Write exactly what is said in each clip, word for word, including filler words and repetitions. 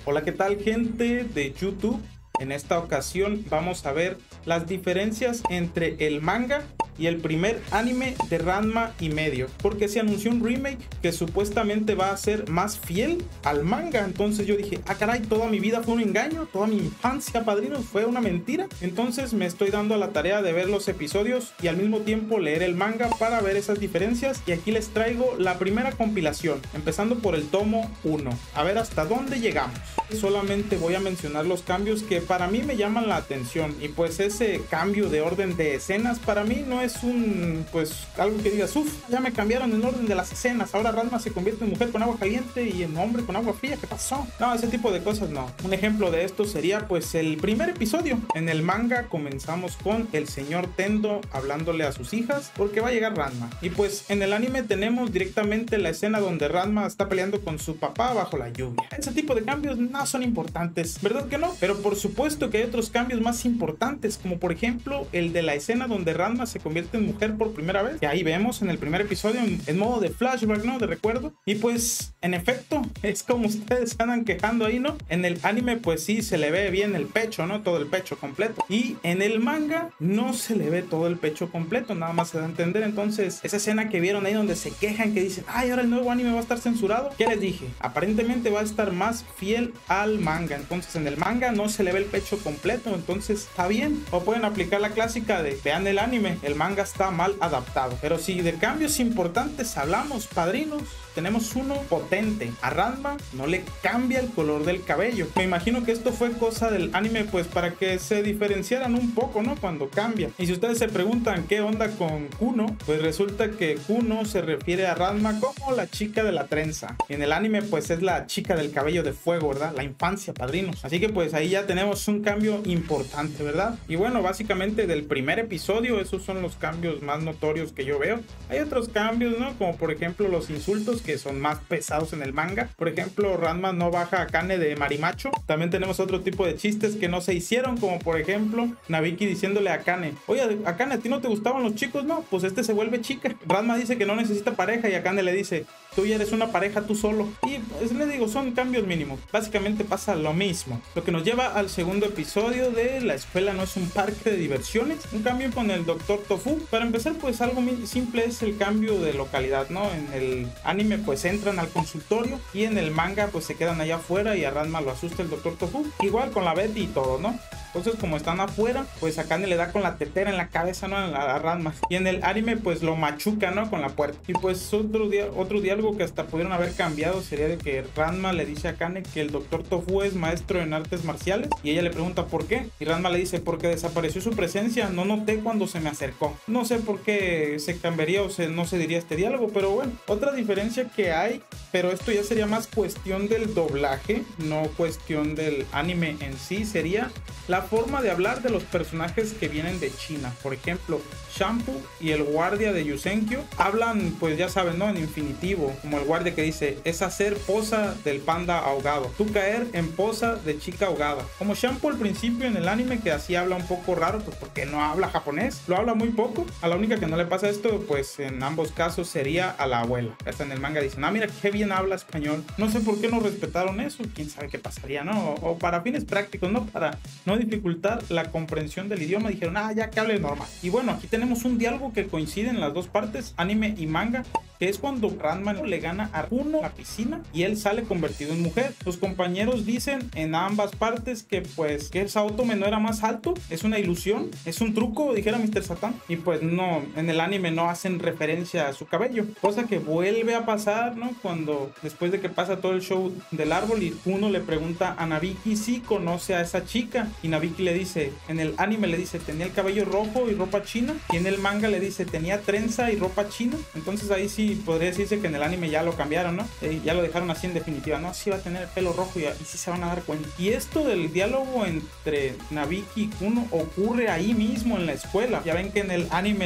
Hola, ¿qué tal, gente de YouTube? En esta ocasión vamos a ver las diferencias entre el manga y el primer anime de Ranma y medio, porque se anunció un remake que supuestamente va a ser más fiel al manga. Entonces yo dije, ah caray, toda mi vida fue un engaño, toda mi infancia, padrinos, fue una mentira. Entonces me estoy dando a la tarea de ver los episodios y al mismo tiempo leer el manga para ver esas diferencias, y aquí les traigo la primera compilación, empezando por el tomo uno, a ver hasta dónde llegamos. Solamente voy a mencionar los cambios que para mí me llaman la atención, y pues ese cambio de orden de escenas para mí no es un, pues algo que digas, uff, ya me cambiaron el orden de las escenas, ahora Ranma se convierte en mujer con agua caliente y en hombre con agua fría, ¿qué pasó? No, ese tipo de cosas no. Un ejemplo de esto sería pues el primer episodio. En el manga comenzamos con el señor Tendo hablándole a sus hijas porque va a llegar Ranma, y pues en el anime tenemos directamente la escena donde Ranma está peleando con su papá bajo la lluvia. Ese tipo de cambios no son importantes, ¿verdad que no? Pero por supuesto que hay otros cambios más importantes, como por ejemplo el de la escena donde Ranma se convierte en mujer por primera vez, que ahí vemos en el primer episodio en, en modo de flashback, ¿no? De recuerdo. Y pues en efecto es como ustedes andan quejando ahí, ¿no? En el anime pues sí se le ve bien el pecho, ¿no? Todo el pecho completo, y en el manga no se le ve todo el pecho completo, nada más se da a entender. Entonces esa escena que vieron ahí donde se quejan, que dicen, ay, ahora el nuevo anime va a estar censurado, ¿qué les dije? Aparentemente va a estar más fiel al manga. Entonces en el manga no se le ve el pecho completo, entonces está bien. O pueden aplicar la clásica de vean el anime, el manga está mal adaptado. Pero si de cambios importantes hablamos, padrinos, tenemos uno potente. A Ranma no le cambia el color del cabello. Me imagino que esto fue cosa del anime pues para que se diferenciaran un poco, ¿no? Cuando cambia. Y si ustedes se preguntan qué onda con Kuno, pues resulta que Kuno se refiere a Ranma como la chica de la trenza. Y en el anime pues es la chica del cabello de fuego, ¿verdad? La infancia, padrinos. Así que pues ahí ya tenemos un cambio importante, ¿verdad? Y bueno, básicamente del primer episodio esos son los cambios más notorios que yo veo. Hay otros cambios, ¿no? Como por ejemplo los insultos, que son más pesados en el manga. Por ejemplo, Ranma no baja a Kane de marimacho. También tenemos otro tipo de chistes que no se hicieron, como por ejemplo Nabiki diciéndole a Kane, oye, a Kane, ¿a ti no te gustaban los chicos? No, pues este se vuelve chica. Ranma dice que no necesita pareja y a Kane le dice, tú ya eres una pareja tú solo. Y pues les digo, son cambios mínimos. Básicamente pasa lo mismo. Lo que nos lleva al segundo episodio de La escuela no es un parque de diversiones. Un cambio con el doctor Tofu. Para empezar, pues algo muy simple es el cambio de localidad, ¿no? En el anime pues entran al consultorio, y en el manga pues se quedan allá afuera y a Ranma lo asusta el doctor Tofu. Igual con la Betty y todo, ¿no? Entonces como están afuera, pues a Kane le da con la tetera en la cabeza, ¿no? A Ranma. Y en el anime pues lo machuca, ¿no? Con la puerta. Y pues otro, dia otro diálogo que hasta pudieron haber cambiado sería de que Ranma le dice a Kane que el doctor Tofu es maestro en artes marciales, y ella le pregunta por qué, y Ranma le dice, porque desapareció su presencia, no noté cuando se me acercó. No sé por qué se cambiaría o se, no se diría este diálogo, pero bueno. Otra diferencia que hay, pero esto ya sería más cuestión del doblaje, no cuestión del anime en sí, sería la forma de hablar de los personajes que vienen de China. Por ejemplo, Shampoo y el guardia de Yusenkyo hablan, pues ya saben, ¿no? En infinitivo, como el guardia que dice, es hacer posa del panda ahogado, tú caer en posa de chica ahogada. Como Shampoo al principio en el anime, que así habla un poco raro, pues porque no habla japonés, lo habla muy poco. A la única que no le pasa esto, pues en ambos casos sería a la abuela. Hasta en el manga dicen, ah, mira qué bien habla español. No sé por qué no respetaron eso, quién sabe qué pasaría, ¿no? O, o para fines prácticos, ¿no? Para no dificultar la comprensión del idioma, dijeron, ah, ya que hable normal. Y bueno, aquí tenemos un diálogo que coincide en las dos partes, anime y manga, que es cuando Ranma le gana a Kuno la piscina y él sale convertido en mujer. Los compañeros dicen en ambas partes que pues que Saotome no era más alto, es una ilusión, es un truco, dijera mister Satan. Y pues no, en el anime no hacen referencia a su cabello, cosa que vuelve a pasar, ¿no? Cuando después de que pasa todo el show del árbol y Kuno le pregunta a Nabiki si conoce a esa chica, y Nabiki le dice, en el anime le dice tenía el cabello rojo y ropa china, y en el manga le dice tenía trenza y ropa china. Entonces ahí sí podría decirse que en el anime ya lo cambiaron, ¿no? Eh, ya lo dejaron así en definitiva, ¿no? Sí va a tener el pelo rojo, y, y sí se van a dar cuenta. Y esto del diálogo entre Nabiki y Kuno ocurre ahí mismo en la escuela. Ya ven que en el anime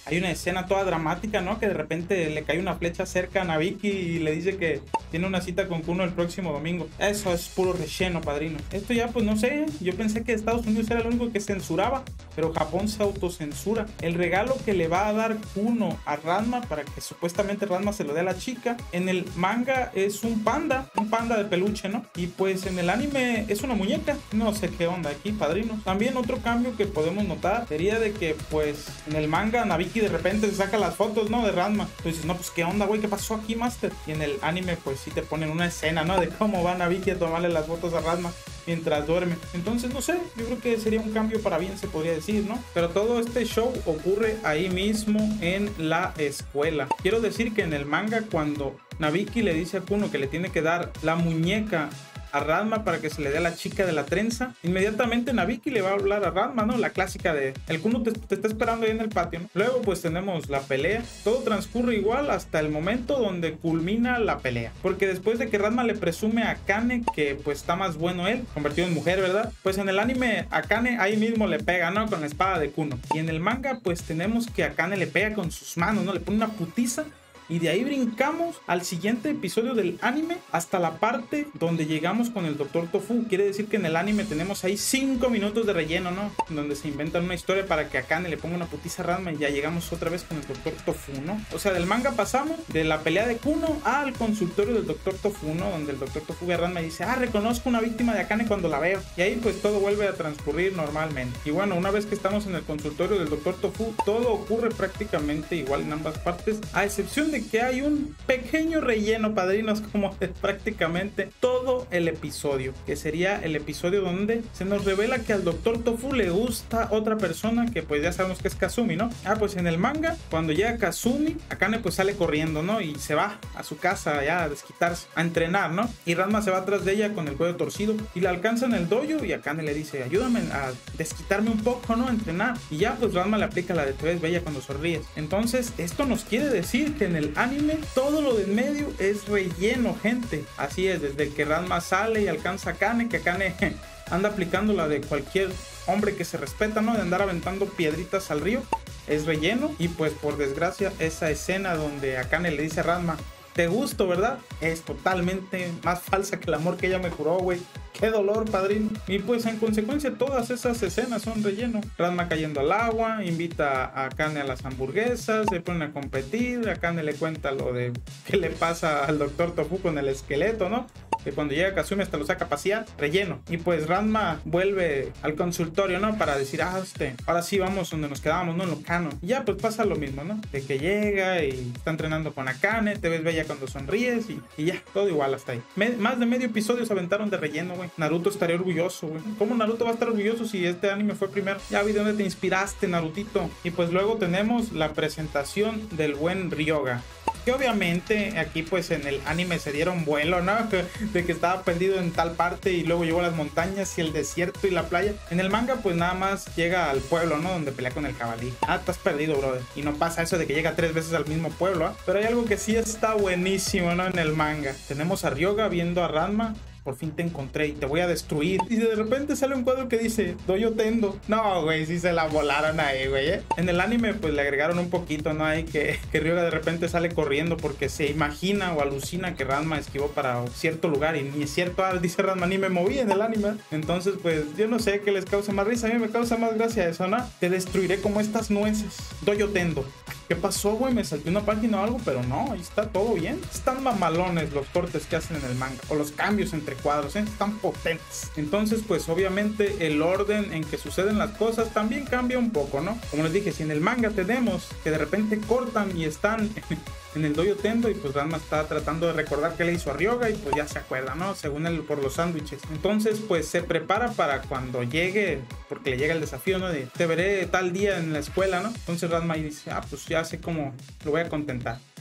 hay una escena toda dramática, ¿no? Que de repente le cae una flecha cerca a Nabiki y le dice que tiene una cita con Kuno el próximo domingo. Eso es puro relleno, padrino. Esto ya, pues no sé, yo pensé que Estados Unidos era el único que censuraba, pero Japón se autocensura. El regalo que le va a dar Kuno a Ranma para que supuestamente Ranma se lo dé a la chica, en el manga es un panda, un panda de peluche, ¿no? Y pues en el anime es una muñeca. No sé qué onda aquí, padrino. También otro cambio que podemos notar sería de que pues en el manga Nabiki de repente se saca las fotos, ¿no? De Ranma. Tú dices, no, pues qué onda, güey, ¿qué pasó aquí, Master? Y en el anime pues sí te ponen una escena, ¿no? De cómo va Nabiki a tomarle las fotos a Ranma mientras duerme. Entonces, no sé, yo creo que sería un cambio para bien, se podría decir, ¿no? Pero todo este show ocurre ahí mismo en la escuela. Quiero decir que en el manga, cuando Nabiki le dice a Kuno que le tiene que dar la muñeca a Ranma para que se le dé a la chica de la trenza, inmediatamente Nabiki le va a hablar a Ranma, ¿no? La clásica de el Kuno te, te está esperando ahí en el patio, ¿no? Luego pues tenemos la pelea. Todo transcurre igual hasta el momento donde culmina la pelea, porque después de que Ranma le presume a Akane que pues está más bueno él, convertido en mujer, ¿verdad? Pues en el anime Akane ahí mismo le pega, ¿no? Con la espada de Kuno. Y en el manga pues tenemos que Akane le pega con sus manos, ¿no? Le pone una putiza. Y de ahí brincamos al siguiente episodio del anime hasta la parte donde llegamos con el doctor Tofu. Quiere decir que en el anime tenemos ahí cinco minutos de relleno, ¿no? Donde se inventan una historia para que Akane le ponga una putiza a Ranma y ya llegamos otra vez con el doctor Tofu, ¿no? O sea, del manga pasamos de la pelea de Kuno al consultorio del doctor Tofu, ¿no? Donde el doctor Tofu ve a Ranma y dice, ah, reconozco una víctima de Akane cuando la veo. Y ahí pues todo vuelve a transcurrir normalmente. Y bueno, una vez que estamos en el consultorio del doctor Tofu, todo ocurre prácticamente igual en ambas partes, a excepción de que hay un pequeño relleno, padrinos, como de prácticamente todo el episodio, que sería el episodio donde se nos revela que al doctor Tofu le gusta otra persona que pues ya sabemos que es Kazumi, ¿no? Ah, pues en el manga, cuando llega Kazumi, Akane pues sale corriendo, ¿no? Y se va a su casa ya a desquitarse, a entrenar, ¿no? Y Ranma se va atrás de ella con el cuello torcido y la alcanza en el dojo y Akane le dice, ayúdame a desquitarme un poco, ¿no? A entrenar. Y ya pues Ranma le aplica la de te ves bella cuando sonríes. Entonces esto nos quiere decir que en el anime todo lo de en medio es relleno, gente. Así es, desde que Ranma sale y alcanza a Akane, que Akane anda aplicando la de cualquier hombre que se respeta, ¿no? De andar aventando piedritas al río, es relleno. Y pues por desgracia esa escena donde Akane le dice a Ranma, te gusto, ¿verdad? Es totalmente más falsa que el amor que ella me juró, güey. ¡Qué dolor, padrino! Y pues en consecuencia todas esas escenas son relleno. Ranma cayendo al agua, invita a Akane a las hamburguesas, se ponen a competir, Akane le cuenta lo de qué le pasa al doctor Tofu con el esqueleto, ¿no? Que cuando llega Kazumi hasta lo saca a pasear, relleno. Y pues Ranma vuelve al consultorio, ¿no? Para decir, ah, este, ahora sí vamos donde nos quedábamos, ¿no? En lo canon. Y ya pues pasa lo mismo, ¿no? De que llega y está entrenando con Akane, te ves bella cuando sonríes y, y ya, todo igual hasta ahí. Me, más de medio episodio se aventaron de relleno, güey. Naruto estaría orgulloso, güey. ¿Cómo Naruto va a estar orgulloso si este anime fue primero? Ya vi de dónde te inspiraste, Narutito. Y pues luego tenemos la presentación del buen Ryoga, que obviamente aquí pues en el anime se dieron vuelo, ¿no? De que estaba perdido en tal parte y luego llegó a las montañas y el desierto y la playa. En el manga pues nada más llega al pueblo, ¿no? Donde pelea con el jabalí. Ah, estás perdido, brother. Y no pasa eso de que llega tres veces al mismo pueblo, ¿eh? Pero hay algo que sí está buenísimo, ¿no? En el manga. Tenemos a Ryoga viendo a Ranma. Por fin te encontré y te voy a destruir. Y de repente sale un cuadro que dice Doyo Tendo. No, güey, sí se la volaron ahí, güey, ¿eh? En el anime pues le agregaron un poquito, ¿no? Ahí que, que Ryoga de repente sale corriendo porque se imagina o alucina que Ranma esquivó para cierto lugar. Y ni es cierto, ah, dice Ranma, ni me moví en el anime. Entonces pues yo no sé qué les causa más risa. A mí me causa más gracia eso, ¿no? Te destruiré como estas nueces. Doyo Tendo. ¿Qué pasó, güey? Me salté una página o algo, pero no, ahí está todo bien. Están mamalones los cortes que hacen en el manga, o los cambios entre cuadros, ¿eh? Están potentes. Entonces, pues obviamente el orden en que suceden las cosas también cambia un poco, ¿no? Como les dije, si en el manga tenemos que de repente cortan y están en el Doyo Tendo y pues Ranma está tratando de recordar qué le hizo a Ryoga y pues ya se acuerda, ¿no? Según él, por los sándwiches. Entonces, pues se prepara para cuando llegue, porque le llega el desafío, ¿no? De te veré tal día en la escuela, ¿no? Entonces Ranma dice, ah, pues ya sé cómo lo voy a contentar.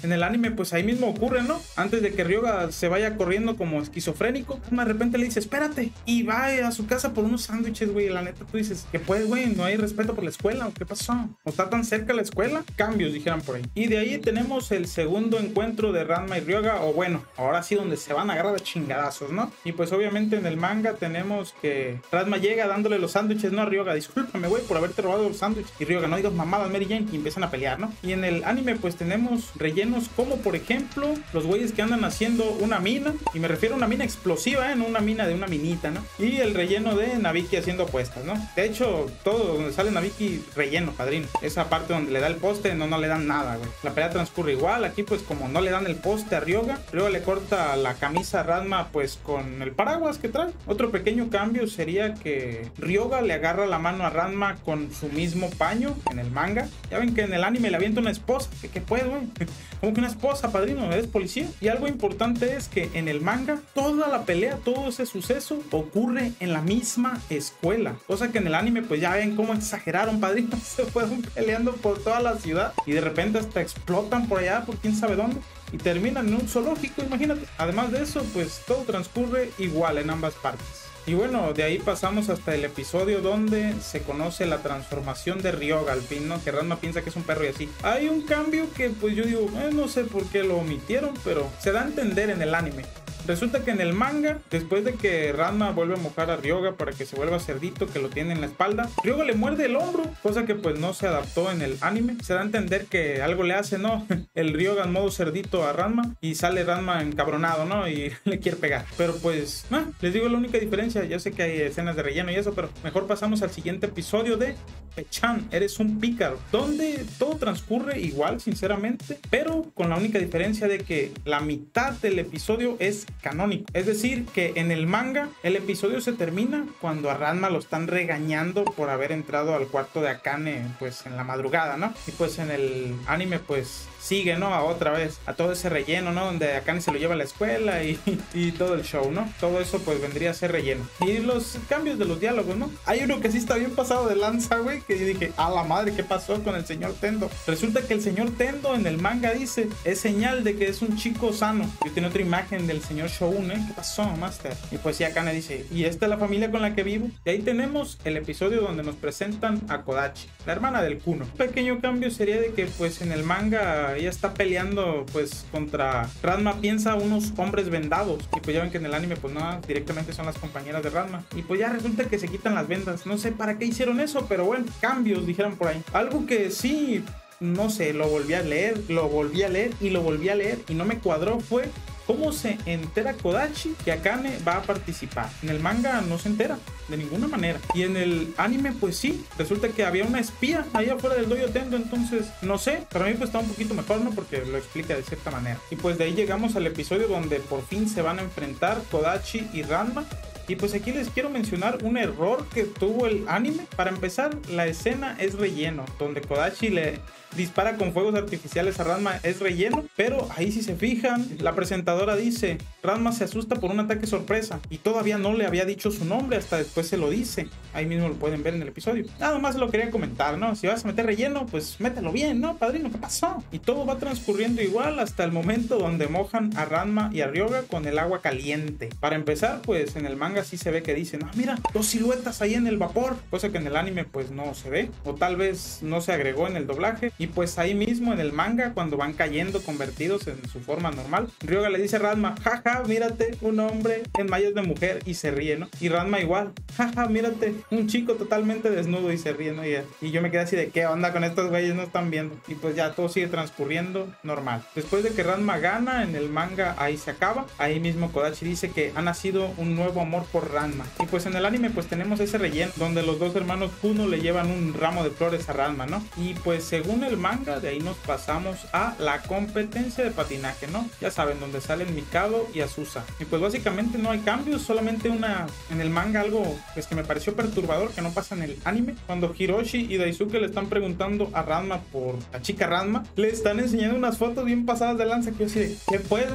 En el anime pues ahí mismo ocurre, ¿no? Antes de que Ryoga se vaya corriendo como esquizofrénico, de repente le dice espérate y va a su casa por unos sándwiches, güey. La neta tú dices que pues, güey, no hay respeto por la escuela, ¿o qué pasó? ¿No está tan cerca la escuela? Cambios, dijeran por ahí. Y de ahí tenemos el segundo encuentro de Ranma y Ryoga, o bueno, ahora sí donde se van a agarrar a chingadazos, ¿no? Y pues obviamente en el manga tenemos que Ranma llega dándole los sándwiches, ¿no? A Ryoga, discúlpame, güey, por haberte robado los sándwiches. Y Ryoga, no digas mamadas, Mary Jane, y empiezan a pelear, ¿no? Y en el anime pues tenemos rellenos como por ejemplo los güeyes que andan haciendo una mina, y me refiero a una mina explosiva, ¿eh? No una mina de una minita, ¿no? Y el relleno de Nabiki haciendo apuestas, ¿no? De hecho, todo donde sale Nabiki relleno, padrino. Esa parte donde le da el poste, no, no le dan nada, güey. La pelea transcurre igual. Aquí pues como no le dan el poste a Ryoga, Ryoga le corta la camisa a Ranma pues con el paraguas que trae. Otro pequeño cambio sería que Ryoga le agarra la mano a Ranma con su mismo paño en el manga. Ya ven que en el anime le avienta una esposa. ¿Qué, qué puede, güey? Como que una esposa, padrino, eres policía. Y algo importante es que en el manga toda la pelea, todo ese suceso ocurre en la misma escuela, cosa que en el anime pues ya ven cómo exageraron, padrino. Se fueron peleando por toda la ciudad y de repente hasta explotan por allá por quién sabe dónde y terminan en un zoológico, imagínate. Además de eso pues todo transcurre igual en ambas partes. Y bueno, de ahí pasamos hasta el episodio donde se conoce la transformación de Ryoga al fin, ¿no? Que Ranma piensa que es un perro y así. Hay un cambio que pues yo digo, eh, no sé por qué lo omitieron, pero se da a entender en el anime. Resulta que en el manga, después de que Ranma vuelve a mojar a Ryoga para que se vuelva cerdito que lo tiene en la espalda, Ryoga le muerde el hombro, cosa que pues no se adaptó en el anime. Se da a entender que algo le hace, ¿no? El Ryoga en modo cerdito a Ranma y sale Ranma encabronado, ¿no? Y le quiere pegar. Pero pues, ah, les digo la única diferencia. Ya sé que hay escenas de relleno y eso, pero mejor pasamos al siguiente episodio de Pechan, eres un pícaro, donde todo transcurre igual, sinceramente, pero con la única diferencia de que la mitad del episodio es canónico. Es decir, que en el manga el episodio se termina cuando a Ranma lo están regañando por haber entrado al cuarto de Akane pues en la madrugada, ¿no? Y pues en el anime pues sigue, ¿no? A otra vez, a todo ese relleno, ¿no? Donde Akane se lo lleva a la escuela y, y todo el show, ¿no? Todo eso pues vendría a ser relleno. Y los cambios de los diálogos, ¿no? Hay uno que sí está bien pasado de lanza, güey, que yo dije, a la madre, ¿qué pasó con el señor Tendo? Resulta que el señor Tendo en el manga dice, es señal de que es un chico sano. Yo tengo otra imagen del señor Shoun, ¿eh? ¿Qué pasó, Master? Y pues sí, Akane dice, ¿y esta es la familia con la que vivo? Y ahí tenemos el episodio donde nos presentan a Kodachi, la hermana del Kuno. Un pequeño cambio sería de que pues en el manga ella está peleando pues contra Ranma piensa unos hombres vendados, y pues ya ven que en el anime pues no, directamente son las compañeras de Ranma, y pues ya resulta que se quitan las vendas. No sé para qué hicieron eso, pero bueno, cambios dijeron por ahí. Algo que sí, no sé, lo volví a leer, lo volví a leer y lo volví a leer y no me cuadró fue cómo se entera Kodachi que Akane va a participar. En el manga no se entera de ninguna manera, y en el anime pues sí, resulta que había una espía ahí afuera del dojo Tendo. Entonces no sé, para mí pues está un poquito mejor, ¿no? Porque lo explica de cierta manera. Y pues de ahí llegamos al episodio donde por fin se van a enfrentar Kodachi y Ranma. Y pues aquí les quiero mencionar un error que tuvo el anime. Para empezar, la escena es relleno, donde Kodachi le dispara con fuegos artificiales a Ranma, es relleno. Pero ahí si se fijan, la presentadora dice, Ranma se asusta por un ataque sorpresa, y todavía no le había dicho su nombre, hasta después se lo dice. Ahí mismo lo pueden ver en el episodio. Nada más lo quería comentar, ¿no? Si vas a meter relleno, pues mételo bien, ¿no, padrino? ¿Qué pasó? Y todo va transcurriendo igual hasta el momento donde mojan a Ranma y a Ryoga con el agua caliente. Para empezar, pues en el manga sí se ve que dicen, ah, mira, dos siluetas ahí en el vapor, cosa que en el anime pues no se ve, o tal vez no se agregó en el doblaje. Y pues ahí mismo en el manga, cuando van cayendo convertidos en su forma normal, Ryoga le dice a Ranma, jaja, mírate, un hombre en mallas de mujer, y se ríe, ¿no? Y Ranma igual, jaja, mírate, un chico totalmente desnudo, y se ríe, ¿no? Y, y yo me quedé así de, ¿qué onda con estos güeyes? No están viendo. Y pues ya todo sigue transcurriendo normal. Después de que Ranma gana, en el manga ahí se acaba. Ahí mismo Kodachi dice que ha nacido un nuevo amor por Ranma. Y pues en el anime pues tenemos ese relleno donde los dos hermanos Kuno le llevan un ramo de flores a Ranma, ¿no? Y pues según el manga, de ahí nos pasamos a la competencia de patinaje, ¿no? Ya saben, donde salen Mikado y Azusa. Y pues básicamente no hay cambios, solamente una en el manga algo pues que me pareció perturbador que no pasa en el anime. Cuando Hiroshi y Daisuke le están preguntando a Ranma por la chica Ranma, le están enseñando unas fotos bien pasadas de lanza que yo así de, ¿qué pues, güey?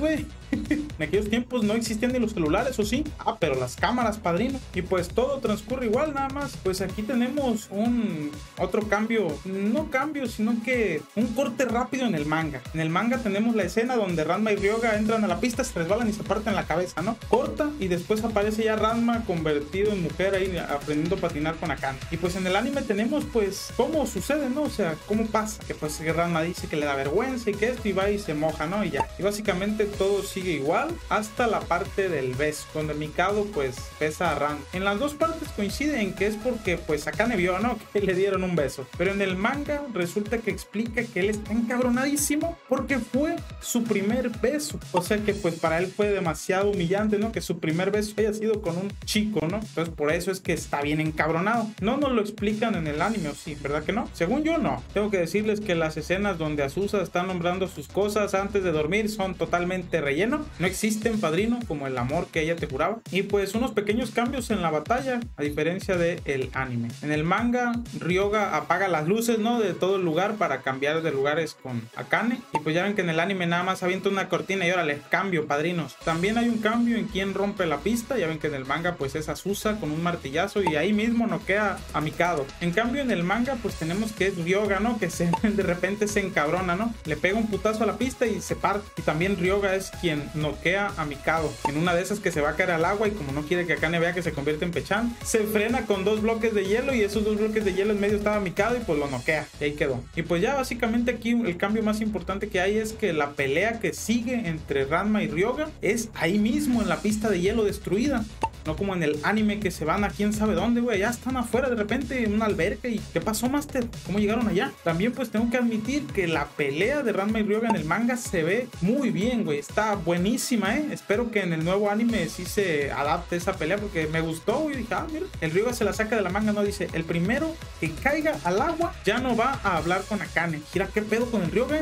En aquellos tiempos no existían ni los celulares, ¿o sí? Ah, pero las cámaras, padrino. Y pues todo transcurre igual, nada más. Pues aquí tenemos un otro cambio, no cambio, sino que un corte rápido en el manga. En el manga tenemos la escena donde Ranma y Ryoga entran a la pista, se resbalan y se parten la cabeza, ¿no? Corta y después aparece ya Ranma convertido en mujer ahí aprendiendo a patinar con Akane. Y pues en el anime tenemos pues cómo sucede, ¿no? O sea, cómo pasa. Que pues Ranma dice que le da vergüenza y que esto y va y se moja, ¿no? Y ya. Y básicamente todo sigue igual hasta la parte del beso, donde Mikado pues besa a Ranma. En las dos partes coincide en que es porque pues Akane vio, ¿no? Que le dieron un beso. Pero en el manga resulta que explica que él está encabronadísimo porque fue su primer beso. O sea que pues para él fue demasiado humillante, ¿no? Que su primer beso haya sido con un chico, ¿no? Entonces por eso es que está bien encabronado. No nos lo explican en el anime, ¿o sí? ¿Verdad que no? Según yo, no. Tengo que decirles que las escenas donde Azusa está nombrando sus cosas antes de dormir son totalmente relleno. No existen, padrino, como el amor que ella te juraba. Y pues unos pequeños cambios en la batalla, a diferencia del anime. En el manga, Ryoga apaga las luces, ¿no? De todo el lugar para cambiar de lugares con Akane. Y pues ya ven que en el anime nada más avienta una cortina y órale, cambio, padrinos. También hay un cambio en quién rompe la pista. Ya ven que en el manga pues es Azusa con un martillazo y ahí mismo noquea a Mikado. En cambio en el manga pues tenemos que es Ryoga, ¿no? Que se, de repente se encabrona, ¿no? Le pega un putazo a la pista y se parte. Y también Ryoga es quien noquea a Mikado. En una de esas que se va a caer al agua y como no quiere que Akane vea que se convierte en Pechan, se frena con dos bloques de hielo y esos dos bloques de hielo en medio estaba Mikado y pues lo noquea. Y ahí quedó. Y pues ya básicamente aquí el cambio más importante que hay es que la pelea que sigue entre Ranma y Ryoga es ahí mismo en la pista de hielo destruida. No como en el anime que se van a quién sabe dónde, güey. Ya están afuera de repente en una alberca. ¿Y qué pasó, Master? ¿Cómo llegaron allá? También pues tengo que admitir que la pelea de Ranma y Ryoga en el manga se ve muy bien, güey. Está buenísima, ¿eh? Espero que en el nuevo anime sí se adapte esa pelea porque me gustó, güey. Dije, ah, mira. El Ryoga se la saca de la manga, no dice, el primero que caiga al agua ya no va a hablar con Akane. Mira, ¿qué pedo con el Ryoga?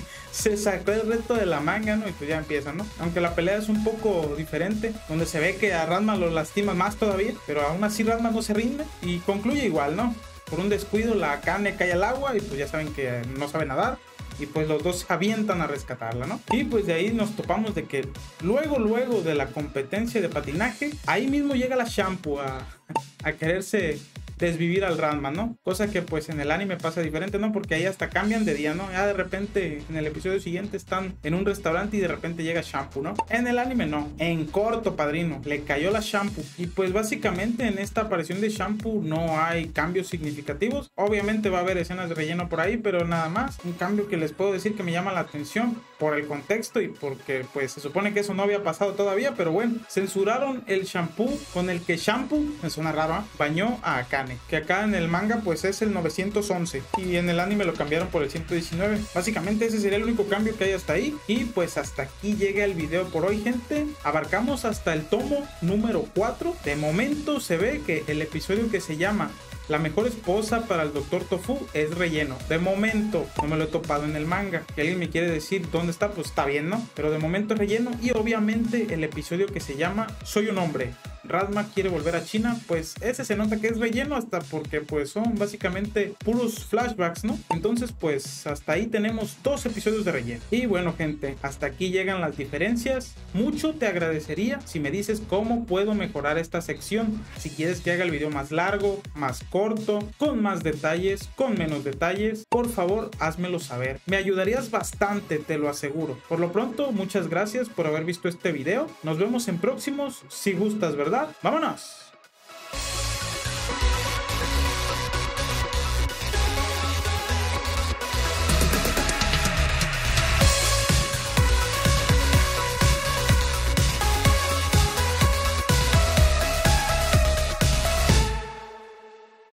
Se sacó el resto de la manga, ¿no? Y pues ya empieza, ¿no? Aunque la pelea es un poco diferente, donde se ve que a Ranma lo lastima más todavía, pero aún así Ranma no se rinde y concluye igual, ¿no? Por un descuido la Akane cae al agua y pues ya saben que no sabe nadar. Y pues los dos se avientan a rescatarla, ¿no? Y pues de ahí nos topamos de que luego, luego de la competencia de patinaje, ahí mismo llega la Shampoo a, a quererse desvivir al Ranma, ¿no? Cosa que pues en el anime pasa diferente, ¿no? Porque ahí hasta cambian de día, ¿no? Ya de repente en el episodio siguiente están en un restaurante y de repente llega Shampoo, ¿no? En el anime no, en corto, padrino, le cayó la Shampoo. Y pues básicamente en esta aparición de Shampoo no hay cambios significativos. Obviamente va a haber escenas de relleno por ahí, pero nada más. Un cambio que les puedo decir que me llama la atención por el contexto y porque pues se supone que eso no había pasado todavía, pero bueno, censuraron el shampoo con el que Shampoo, me suena raro, ¿eh? Bañó a Akane, que acá en el manga pues es el novecientos once y en el anime lo cambiaron por el ciento diecinueve. Básicamente ese sería el único cambio que hay hasta ahí. Y pues hasta aquí llega el video por hoy, gente. Abarcamos hasta el tomo número cuatro. De momento se ve que el episodio que se llama La mejor esposa para el doctor Tofu es relleno. De momento no me lo he topado en el manga. Si alguien me quiere decir dónde está, pues está bien, ¿no? Pero de momento es relleno. Y obviamente el episodio que se llama Soy un hombre, Ranma quiere volver a China, pues ese se nota que es relleno, hasta porque pues son básicamente puros flashbacks, ¿no? Entonces pues hasta ahí tenemos dos episodios de relleno. Y bueno, gente, hasta aquí llegan las diferencias. Mucho te agradecería si me dices cómo puedo mejorar esta sección. Si quieres que haga el video más largo, más corto, con más detalles, con menos detalles, por favor házmelo saber. Me ayudarías bastante, te lo aseguro. Por lo pronto, muchas gracias por haber visto este video. Nos vemos en próximos, si gustas, ¿verdad? ¡Vámonos!